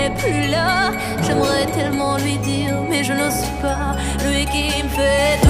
n'est plus là. J'aimerais tellement lui dire, mais je n'ose pas. Lui qui me fait